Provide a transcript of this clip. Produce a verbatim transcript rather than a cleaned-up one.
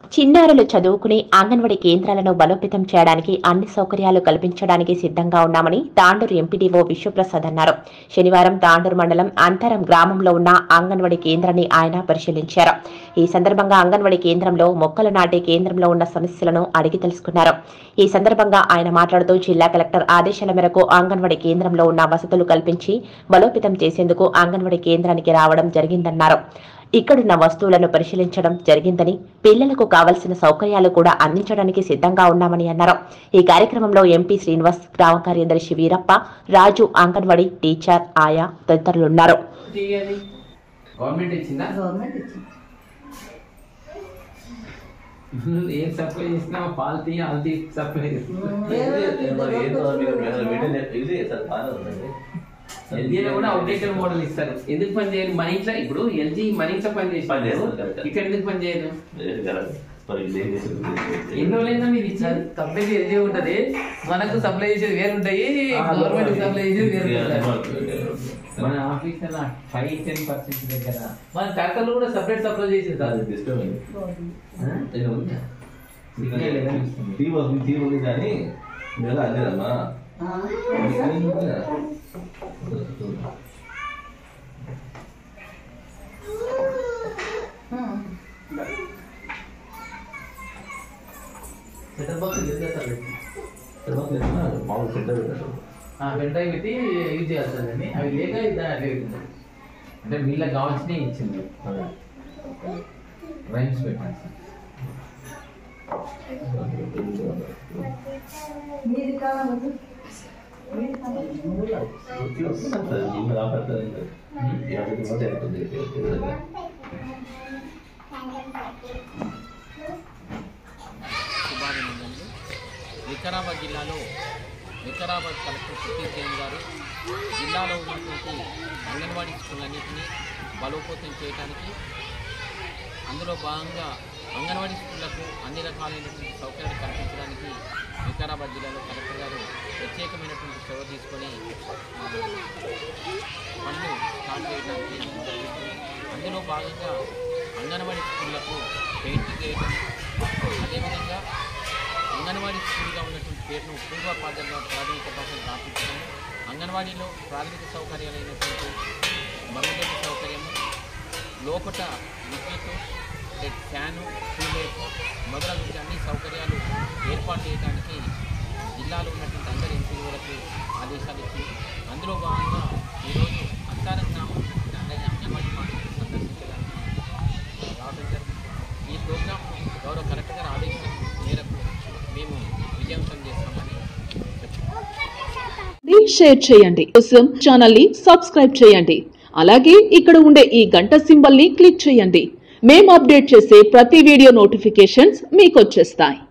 చిన్నారులు చదువుకునే అంగన్వాడీ కేంద్రాలను బలోపేతం చేయడానికి అన్ని సౌకర్యాలు కల్పించడానికి సిద్ధంగా ఉన్నామని తాండూరు ఎంపీడీఓ విశ్వప్రసాద్ అన్నారు. శనివారం తాండూరు మండలం అంతరం గ్రామంలో ఉన్న అంగన్వాడీ కేంద్రాన్ని ఆయన పరిశీలించారు. ఈ సందర్భంగా అంగన్వాడీ కేంద్రంలో మొక్కలు నాటే కేంద్రంలో ఉన్న సమస్యలను అడిగి తెలుసుకున్నారు. ఈ సందర్భంగా ఆయన మాట్లాడుతూ జిల్లా కలెక్టర్ ఆదేశాల మేరకు అంగన్వాడీ కేంద్రంలో ఉన్న వసతులు కల్పించి బలోపేతం చేసేందుకు అంగన్వాడీ కేంద్రానికి రావడం జరిగిందన్నారు. ఇక్కడున్న వస్తువులను పరిశీలించడం జరిగిందని, పిల్లలకు కావలసిన సౌకర్యాలు కూడా అందించడానికి సిద్ధంగా ఉన్నామని అన్నారు. ఈ కార్యక్రమంలో ఎంపీ శ్రీనివాస్, గ్రామ కార్యదర్శి వీరప్ప, రాజు, అంగన్వాడీ టీచర్, ఆయా తదితరులున్నారు. ఎల్జీలో కూడా అవుట్డేటెడ్ మోడల్ ఇస్తారు. ఎందుకు పని చేయాలి? మన ఇంట్లో ఇప్పుడు ఎల్జీ మన ఇంట్లో పని చేసి ఇక్కడ ఎందుకు పని చేయదు? ఎన్ని రోజులైనా మీరు ఇచ్చారు. కంపెనీ ఎల్జీ ఉంటది, మనకు సప్లై చేసేది వేరు ఉంటాయి, గవర్నమెంట్ సప్లై చేసేది వేరు. మన ఆఫీస్ ఫైవ్ టెన్ పర్సెంట్ దగ్గర మన ట్రాక్టర్లు కూడా సపరేట్ సప్లై చేసేది కాదు. కానీ అదేదమ్మా పెండ్రైవ్ పెట్టి యూజ్ చేస్తారండి. అవి లేక అట్లే అంటే వీళ్ళకి కావాల్సినవి ఇచ్చింది. రైమ్స్ పెట్టాను సార్. వికారాబాద్ జిల్లాలో వికారాబాద్ కలెక్టర్ సతీష్ జైన్ గారు జిల్లాలో ఉన్నటువంటి అంగన్వాడీ స్కూళ్ళన్నింటినీ బలోపేతం చేయడానికి, అందులో భాగంగా అంగన్వాడీ స్కూళ్లకు అన్ని రకాలైనటువంటి సౌకర్యాలు కల్పించడానికి వికారాబాద్ జిల్లాలో కలెక్టర్ గారు ప్రత్యేకమైనటువంటి చొరవ తీసుకొని పనులు స్టార్ట్ చేయడానికి, అందులో భాగంగా అంగన్వాడీ స్కూళ్లకు పెయింటింగ్ చేయడం, అదేవిధంగా అంగన్వాడీ స్కూల్గా ఉన్నటువంటి పేరును పూర్వ పాఠశాల ప్రాథమిక పాఠశాల రాపించడం, అంగన్వాడీలో ప్రాథమిక సౌకర్యాలైనటువంటి మరుగుదొడ్డి సౌకర్యము, లోపట విద్యుత్, ఫ్యాను, కూలర్స్ మొదలగు అన్ని సౌకర్యాలు ఏర్పాటు చేయడానికి జిల్లాలో ఉన్నటువంటి అందరి ఎంపీలకు ఆదేశాలు ఇచ్చింది. అందులో భాగంగా ఈరోజు అంతరం గ్రామం అంగన్వాడీ పాఠశాలను సందర్శించడానికి రావడం జరిగింది. ఈ ప్రోగ్రాం గౌరవ కలెక్టర్ గారి ఆదేశం మేరకు మేము విజయవంతం చేస్తామని చెప్పారు. షేర్ చేయండి, కోసం ఛానల్ ని సబ్స్క్రైబ్ చేయండి. అలాగే ఇక్కడ ఉండే ఈ గంట సింబల్ ని క్లిక్ చేయండి. మేము అప్డేట్ చేసే ప్రతి వీడియో నోటిఫికేషన్స్ మీకు వచ్చేస్తాయి.